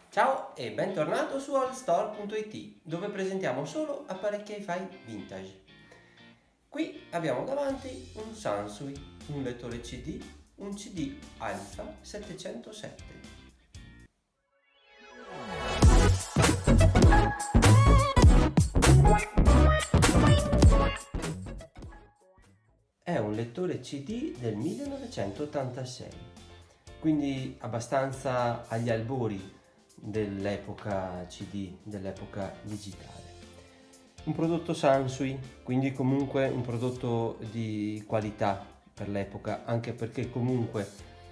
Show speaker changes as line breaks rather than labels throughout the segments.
Ciao e bentornato su allstore.it, dove presentiamo solo apparecchi hi-fi vintage. Qui abbiamo davanti un Sansui, un lettore CD, un CD Alpha 707. È un lettore CD del 1986, quindi abbastanza agli albori dell'epoca CD, dell'epoca digitale. Un prodotto Sansui, quindi comunque un prodotto di qualità per l'epoca, anche perché comunque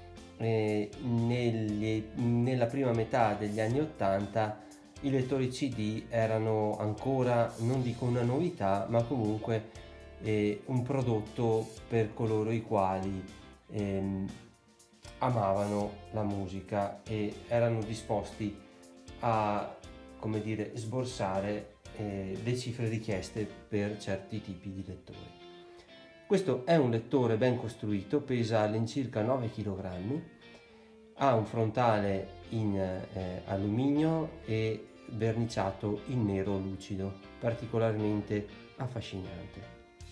nella prima metà degli anni 80 i lettori CD erano ancora, non dico una novità, ma comunque un prodotto per coloro i quali amavano la musica e erano disposti a, come dire, sborsare le cifre richieste per certi tipi di lettori. Questo è un lettore ben costruito, pesa all'incirca 9 kg, ha un frontale in alluminio e verniciato in nero lucido, particolarmente affascinante.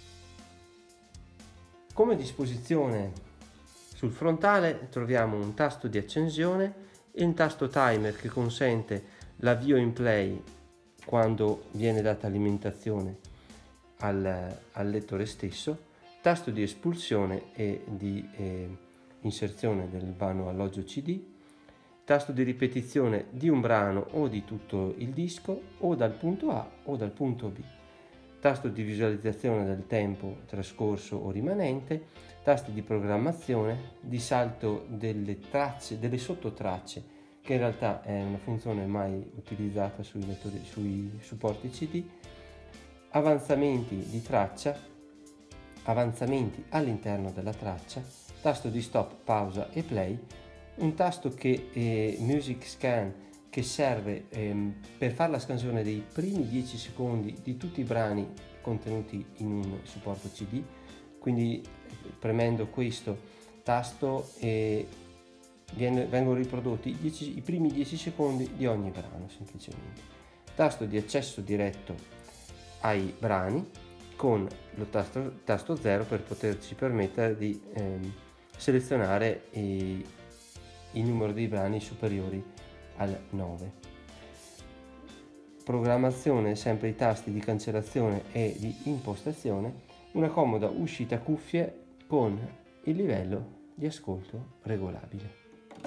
Come disposizione sul frontale troviamo un tasto di accensione e un tasto timer che consente l'avvio in play quando viene data alimentazione al lettore stesso, tasto di espulsione e di inserzione del vano alloggio CD, tasto di ripetizione di un brano o di tutto il disco o dal punto A o dal punto B, tasto di visualizzazione del tempo trascorso o rimanente, tasti di programmazione, di salto delle tracce, delle sottotracce, che in realtà è una funzione mai utilizzata sui supporti CD, avanzamenti di traccia, avanzamenti all'interno della traccia, tasto di stop, pausa e play, un tasto che Music Scan, che serve per fare la scansione dei primi 10 secondi di tutti i brani contenuti in un supporto CD, quindi premendo questo tasto vengono riprodotti i primi 10 secondi di ogni brano semplicemente. Tasto di accesso diretto ai brani con lo tasto 0 per poterci permettere di selezionare il numero dei brani superiori al 9. Programmazione, sempre i tasti di cancellazione e di impostazione, una comoda uscita cuffie con il livello di ascolto regolabile.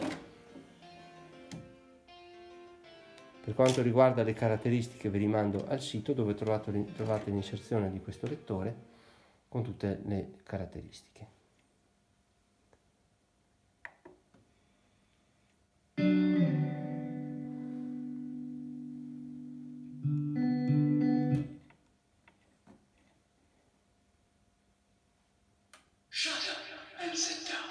Per quanto riguarda le caratteristiche vi rimando al sito dove trovate l'inserzione di questo lettore con tutte le caratteristiche.
Shut up and sit down.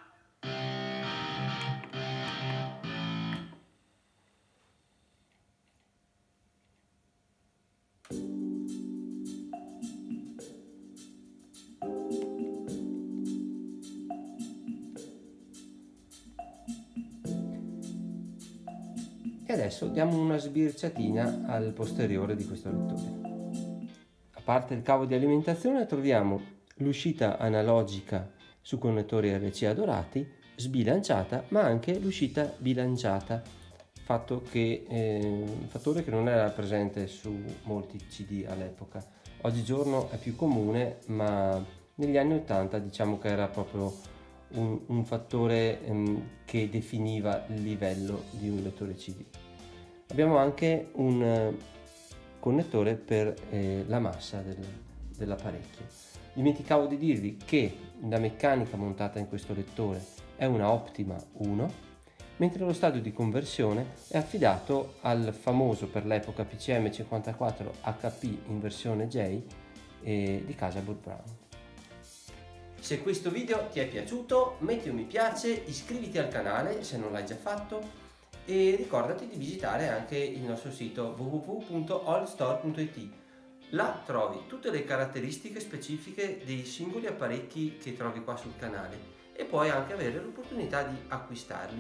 E adesso diamo una sbirciatina al posteriore di questo lettore. A parte il cavo di alimentazione troviamo l'uscita analogica su connettori RCA dorati, sbilanciata, ma anche l'uscita bilanciata, fattore che non era presente su molti CD all'epoca. Oggigiorno è più comune, ma negli anni 80 diciamo che era proprio un fattore che definiva il livello di un lettore CD. Abbiamo anche un connettore per la massa dell'apparecchio. Dimenticavo di dirvi che la meccanica montata in questo lettore è una Optima 1, mentre lo stadio di conversione è affidato al famoso per l'epoca PCM 54 HP in versione J di casa Boot Brown. Se questo video ti è piaciuto, metti un mi piace, iscriviti al canale se non l'hai già fatto e ricordati di visitare anche il nostro sito www.allstore.it. Là trovi tutte le caratteristiche specifiche dei singoli apparecchi che trovi qua sul canale e puoi anche avere l'opportunità di acquistarli.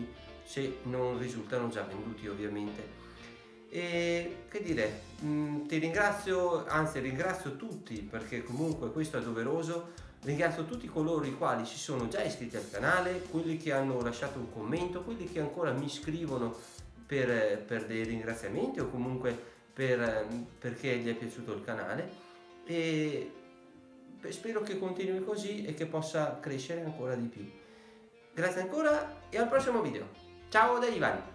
se non risultano già venduti ovviamente. E che dire, ti ringrazio, anzi ringrazio tutti, perché comunque questo è doveroso. Ringrazio tutti coloro i quali si sono già iscritti al canale, quelli che hanno lasciato un commento, quelli che ancora mi scrivono per dei ringraziamenti o comunque perché gli è piaciuto il canale, e spero che continui così e che possa crescere ancora di più. Grazie ancora e al prossimo video. Ciao da Ivan!